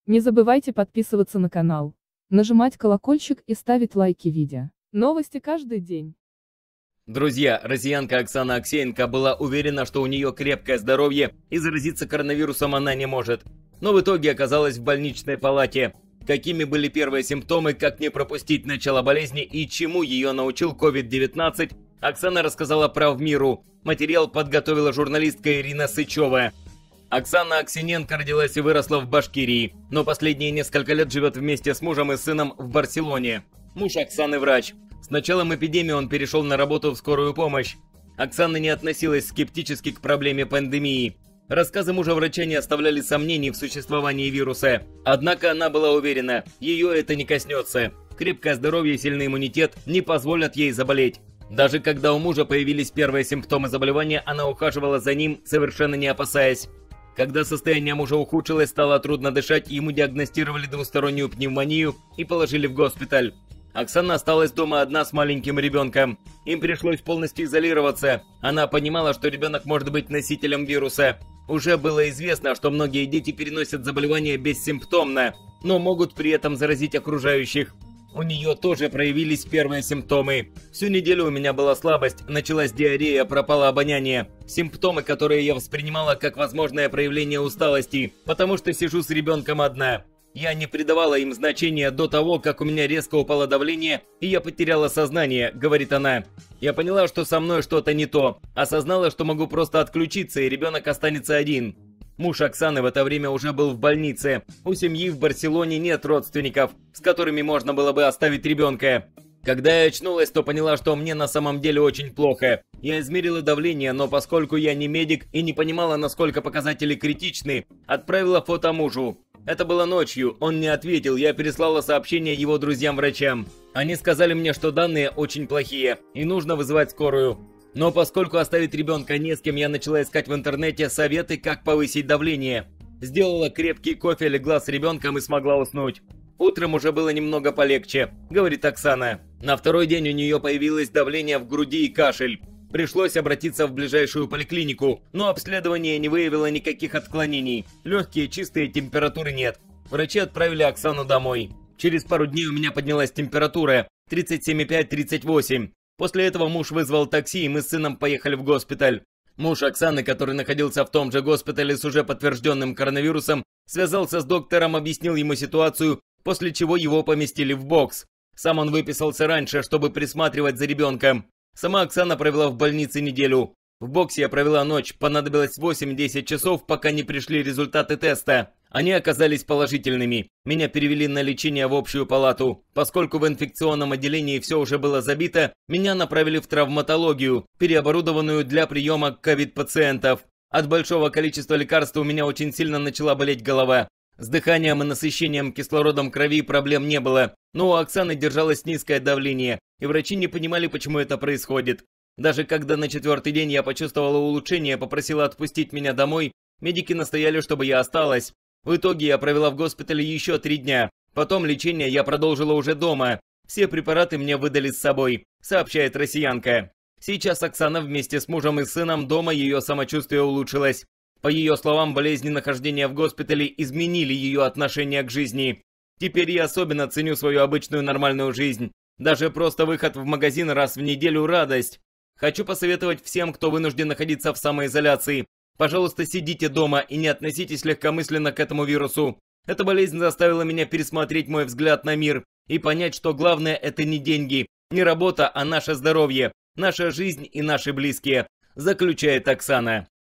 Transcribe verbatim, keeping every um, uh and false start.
Не забывайте подписываться на канал, нажимать колокольчик и ставить лайки видео. Новости каждый день. Друзья, россиянка Оксана Аксененко была уверена, что у нее крепкое здоровье и заразиться коронавирусом она не может. Но в итоге оказалась в больничной палате. Какими были первые симптомы, как не пропустить начало болезни и чему ее научил ковид девятнадцать, Оксана рассказала правмиру. Материал подготовила журналистка Ирина Сычева. Оксана Аксененко родилась и выросла в Башкирии, но последние несколько лет живет вместе с мужем и сыном в Барселоне. Муж Оксаны врач. С началом эпидемии он перешел на работу в скорую помощь. Оксана не относилась скептически к проблеме пандемии. Рассказы мужа врача не оставляли сомнений в существовании вируса. Однако она была уверена, ее это не коснется. Крепкое здоровье и сильный иммунитет не позволят ей заболеть. Даже когда у мужа появились первые симптомы заболевания, она ухаживала за ним, совершенно не опасаясь. Когда состояние мужа ухудшилось, стало трудно дышать, ему диагностировали двустороннюю пневмонию и положили в госпиталь. Оксана осталась дома одна с маленьким ребенком. Им пришлось полностью изолироваться. Она понимала, что ребенок может быть носителем вируса. Уже было известно, что многие дети переносят заболевание бессимптомно, но могут при этом заразить окружающих. У нее тоже проявились первые симптомы. Всю неделю у меня была слабость, началась диарея, пропало обоняние. Симптомы, которые я воспринимала как возможное проявление усталости, потому что сижу с ребенком одна. Я не придавала им значения до того, как у меня резко упало давление, и я потеряла сознание, говорит она. Я поняла, что со мной что-то не то. Осознала, что могу просто отключиться, и ребенок останется один. Муж Оксаны в это время уже был в больнице. У семьи в Барселоне нет родственников, с которыми можно было бы оставить ребенка. Когда я очнулась, то поняла, что мне на самом деле очень плохо. Я измерила давление, но поскольку я не медик и не понимала, насколько показатели критичны, отправила фото мужу. Это было ночью, он не ответил, я переслала сообщение его друзьям-врачам. Они сказали мне, что данные очень плохие, и нужно вызывать скорую. Но поскольку оставить ребенка не с кем, я начала искать в интернете советы, как повысить давление. Сделала крепкий кофе, легла с ребенком и смогла уснуть. Утром уже было немного полегче, говорит Оксана. На второй день у нее появилось давление в груди и кашель. Пришлось обратиться в ближайшую поликлинику, но обследование не выявило никаких отклонений. Легкие, чистые, температуры нет. Врачи отправили Оксану домой. Через пару дней у меня поднялась температура тридцать семь и пять — тридцать восемь. После этого муж вызвал такси, и мы с сыном поехали в госпиталь. Муж Оксаны, который находился в том же госпитале с уже подтвержденным коронавирусом, связался с доктором, объяснил ему ситуацию, после чего его поместили в бокс. Сам он выписался раньше, чтобы присматривать за ребенком. Сама Оксана провела в больнице неделю. В боксе я провела ночь, понадобилось восемь-десять часов, пока не пришли результаты теста. Они оказались положительными. Меня перевели на лечение в общую палату. Поскольку в инфекционном отделении все уже было забито, меня направили в травматологию, переоборудованную для приема ковид-пациентов. От большого количества лекарств у меня очень сильно начала болеть голова. С дыханием и насыщением кислородом крови проблем не было, но у Оксаны держалось низкое давление, и врачи не понимали, почему это происходит. Даже когда на четвертый день я почувствовала улучшение, попросила отпустить меня домой, медики настояли, чтобы я осталась. В итоге я провела в госпитале еще три дня. Потом лечение я продолжила уже дома. Все препараты мне выдали с собой, сообщает россиянка. Сейчас Оксана вместе с мужем и сыном дома, ее самочувствие улучшилось. По ее словам, болезни нахождения в госпитале изменили ее отношение к жизни. Теперь я особенно ценю свою обычную нормальную жизнь. Даже просто выход в магазин раз в неделю – радость. Хочу посоветовать всем, кто вынужден находиться в самоизоляции. Пожалуйста, сидите дома и не относитесь легкомысленно к этому вирусу. Эта болезнь заставила меня пересмотреть мой взгляд на мир и понять, что главное – это не деньги, не работа, а наше здоровье, наша жизнь и наши близкие, заключает Оксана.